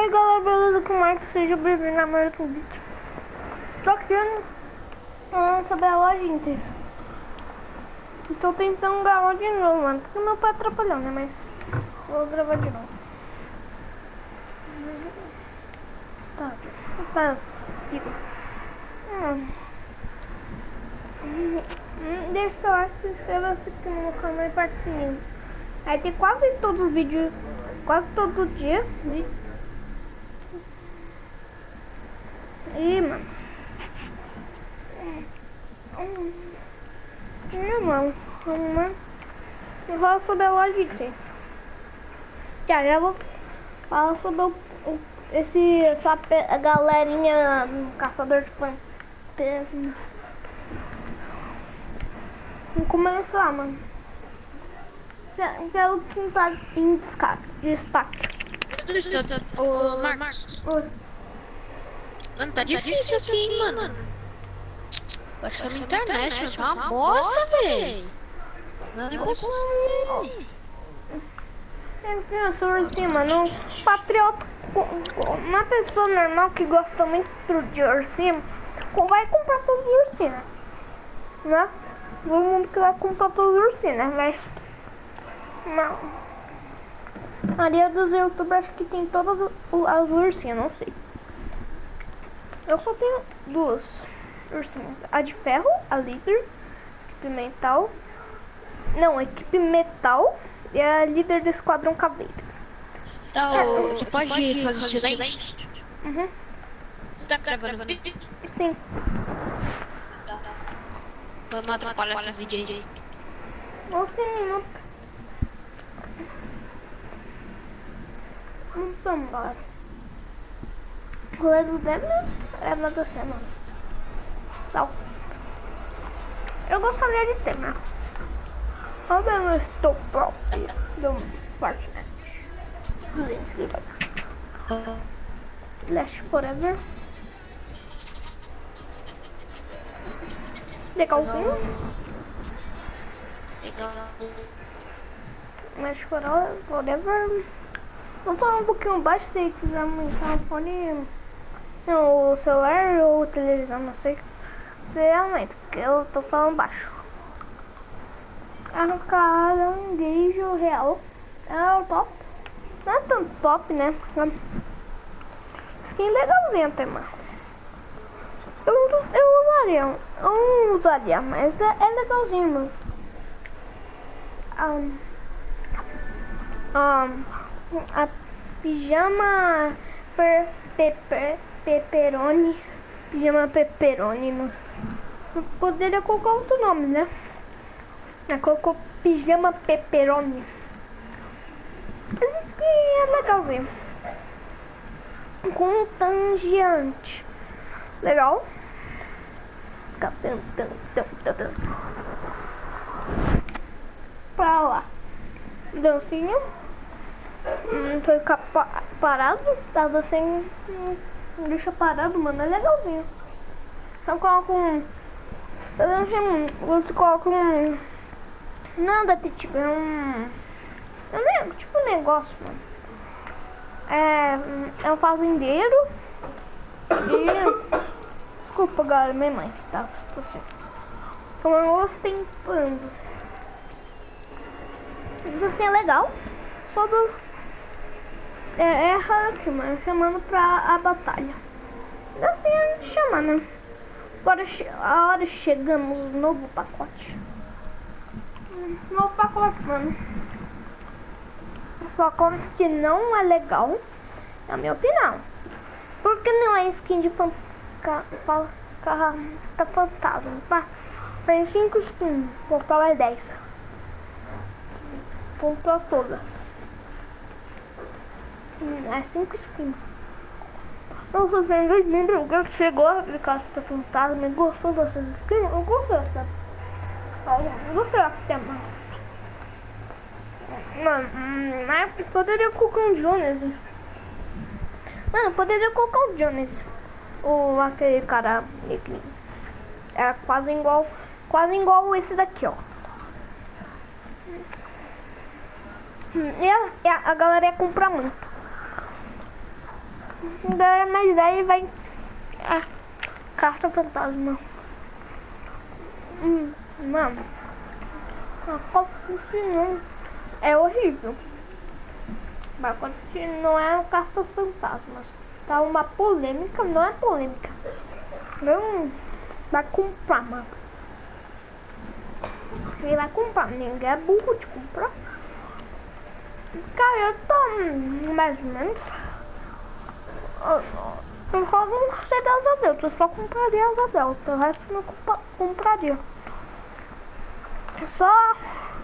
aí galera, beleza? Que o Marcos seja bem-vindo na mais um vídeo. Tô querendo falar sobre a loja inteira. Tô tentando gravar de novo, mano, porque meu pai atrapalhou, né? Mas vou gravar de novo. Tá. Deixa seu like, se inscreva aqui no meu canal e participe. Aí tem quase todos os vídeos, quase todo dia. E mano, vamos lá. Eu falo sobre a loja de tênis. Já vou falar sobre essa galerinha caçador de panteras. Vamos começar, mano. Já o que tá em destaque. Ô, Marcos. Oi. Mano, tá difícil aqui, hein, mano. Acho que a minha internet tá uma bosta, véi. Não consigo. Eu sou assim, mano, um patriota, uma pessoa normal que gosta muito de ursinho, vai comprar todos os ursinhos, né? Todo mundo que vai comprar todos os ursinhos, né? Mas não. A maioria dos youtubers acho que tem todas as ursinhas, não sei. Eu só tenho duas ursinhas, a de ferro, a líder, equipe metal. Não, a equipe metal e a líder do esquadrão caveira. Então, você pode fazer silêncio? Uhum. Você tá gravando vídeo? Sim. Tá. Vamos atrapalhar esse vídeo aí. Não. Vamos embora. O rolê do Devil é na da semana. Não. Eu gostaria de ter, né? Quando eu não estou próprio do Fortnite. 200 GB. Last Forever. Legalzinho. Last Forever. Vou falar um pouquinho baixo se quiser aumentar o fone, o celular ou televisão, não sei. Você aumenta, porque eu tô falando baixo. Caranguejo real. É o top. Não é tão top, né? Skin legalzinha até, mano. Eu não usaria, mas é legalzinho, mano. A pijama pepperoni. Pijama pepperoni, mano. Eu poderia colocar outro nome, né? Colocou pijama pepperoni. Esse aqui é legalzinho. Com tangeante. Legal. Pra lá. Dancinho. Foi ficar parado. Tava sem. Deixa parado, mano. É legalzinho. Só coloca um. Você coloca um. Nada, tipo, tipo um negócio, mano. É um fazendeiro. E. Desculpa, galera, minha mãe, tá? Então eu ostentando. Isso assim é legal. Só do. É hack, mano. Chamando pra a batalha. Assim a gente chama, né? Agora a hora chegamos no novo pacote. Novo pacote, mano. Um pacote que não é legal, na minha opinião. Porque não é skin de fantasma, tá? Tem 5 skins, vou falar 10. Comprou todas. É 5 skins. Nossa, tem 2 membros que chegou a ficar essa fantasma e gostou dessas skins. Eu gostei dessa. Eu gostei dessa tema. Mano, mas poderia colocar um Jonas. Mano, poderia colocar o Jonas. Aquele cara é quase igual esse daqui, ó. E a galera ia comprar muito. Mas aí vai a carta fantasma. Mano, a continua. É horrível. Vai continuar o Caça Fantasmas. Tá uma polêmica, não é polêmica. Não vai comprar, mano. Ele vai comprar, ninguém é burro de comprar. Cara, eu tô mais ou menos. Eu só não sei das Adeus, eu só compraria as Adeus, o resto eu não compraria. Só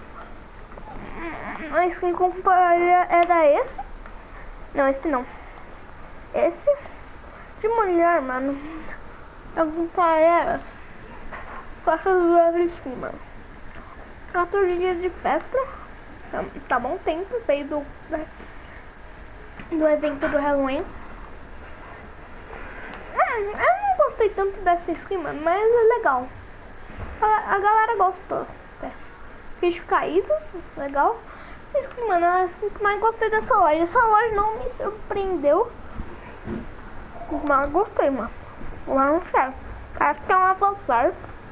a skin que eu compraria era esse. Não, esse não. Esse de mulher, mano. Eu compraria com essas duas skins, mano. 14 dias de festa. Tá bom tempo, veio do evento do Halloween. Eu não gostei tanto dessa skin, mano, mas é legal. A galera gostou. Bicho caído, legal. Skin, mano, a skin que mais gostei dessa loja. Essa loja não me surpreendeu, mas gostei, mano. Lá não sei. Acho que é uma avançar.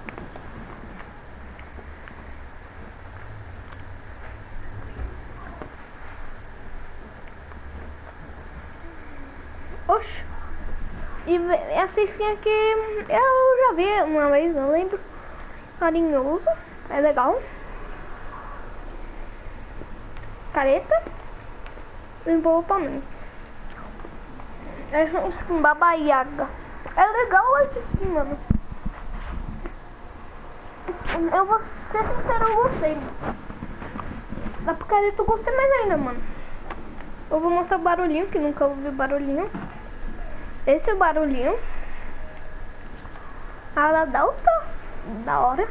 Oxi. E essa skin aqui eu já vi uma vez, não lembro. Carinhoso, é legal. Careta. Envolvimento. É uma skin Baba Yaga. É legal essa skin, mano. Eu vou ser sincero, eu gostei. Da picareta eu gostei mais ainda, mano. Eu vou mostrar o barulhinho, que nunca ouvi barulhinho. Esse é o barulhinho. A Delta, da hora.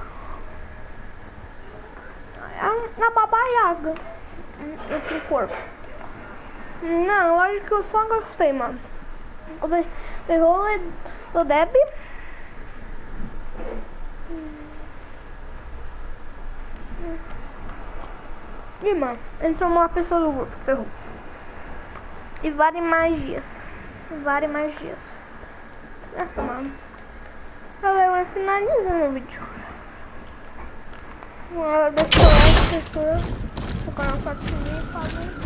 A Baba Yaga. Esse corpo. Não, acho que eu só gostei, mano. O Deb. E, mano, entrou uma pessoa do grupo, ferrou. E várias magias. Essa, mano. Galera, vai finalizando o vídeo. Deixa o like, no canal, compartilhar e fazer.